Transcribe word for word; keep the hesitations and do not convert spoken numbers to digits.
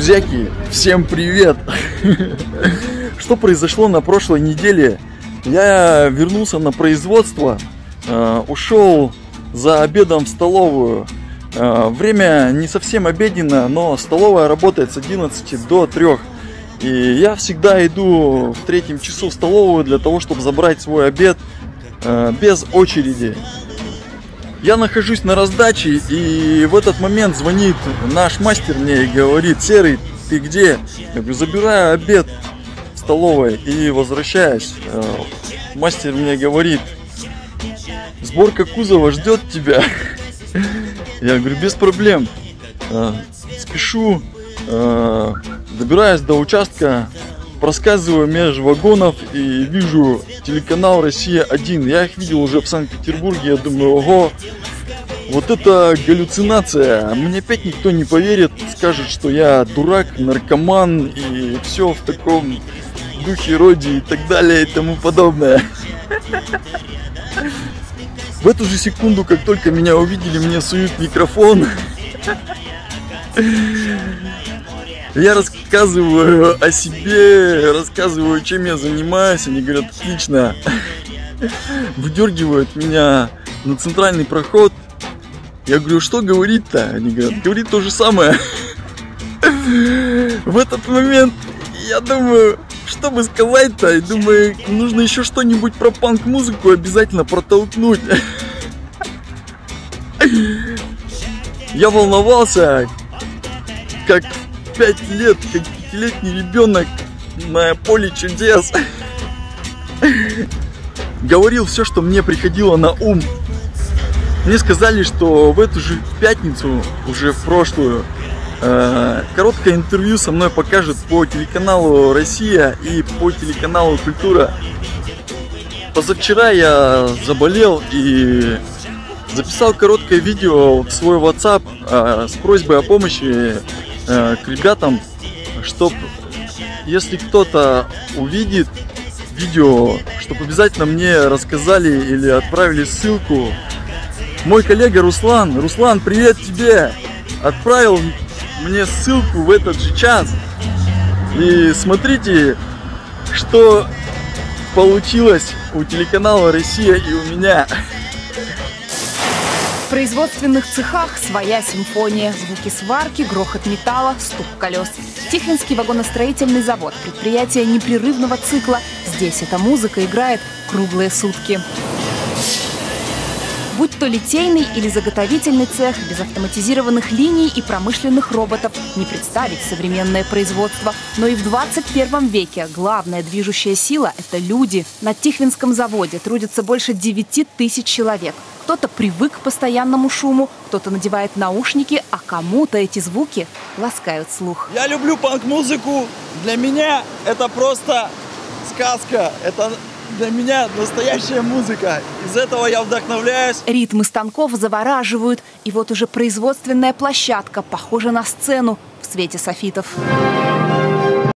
Друзьяки, всем привет! Что произошло на прошлой неделе? Я вернулся на производство, ушел за обедом в столовую. Время не совсем обеденное, но столовая работает с одиннадцати до трёх. И я всегда иду в третьем часу в столовую для того, чтобы забрать свой обед без очереди. Я нахожусь на раздаче, и в этот момент звонит наш мастер мне и говорит: Серый, ты где? Я говорю: забираю обед в столовой и возвращаюсь. Мастер мне говорит: сборка кузова ждет тебя. Я говорю: без проблем. Спешу, добираюсь до участка, проскальзываю между вагонов и вижу телеканал Россия один. Я их видел уже в Санкт-Петербурге. Я думаю: ого, вот это галлюцинация. Мне опять никто не поверит, скажет, что я дурак, наркоман и все в таком духе, роде и так далее и тому подобное. В эту же секунду, как только меня увидели, мне суют микрофон. Я рассказываю о себе, рассказываю, чем я занимаюсь. Они говорят: отлично. Выдергивают меня на центральный проход. Я говорю: что говорить-то? Они говорят: говорит то же самое. В этот момент я думаю, что бы сказать-то? И думаю, нужно еще что-нибудь про панк-музыку обязательно протолкнуть. Я волновался, как пять лет, как пятилетний ребенок на поле чудес. Говорил все, что мне приходило на ум. Мне сказали, что в эту же пятницу, уже в прошлую, э, короткое интервью со мной покажут по телеканалу «Россия» и по телеканалу «Культура». Позавчера я заболел и записал короткое видео в свой WhatsApp э, с просьбой о помощи э, к ребятам, чтобы, если кто-то увидит видео, чтобы обязательно мне рассказали или отправили ссылку. Мой коллега Руслан, Руслан, привет тебе, отправил мне ссылку в этот же час. И смотрите, что получилось у телеканала «Россия» и у меня. В производственных цехах своя симфония. Звуки сварки, грохот металла, стук колес. Тихвинский вагоностроительный завод. Предприятие непрерывного цикла. Здесь эта музыка играет круглые сутки. Будь то литейный или заготовительный цех, без автоматизированных линий и промышленных роботов не представить современное производство. Но и в двадцать первом веке главная движущая сила – это люди. На Тихвинском заводе трудится больше девяти тысяч человек. Кто-то привык к постоянному шуму, кто-то надевает наушники, а кому-то эти звуки ласкают слух. Я люблю панк-музыку. Для меня это просто сказка. Это для меня настоящая музыка. Из этого я вдохновляюсь. Ритмы станков завораживают. И вот уже производственная площадка похожа на сцену в свете софитов.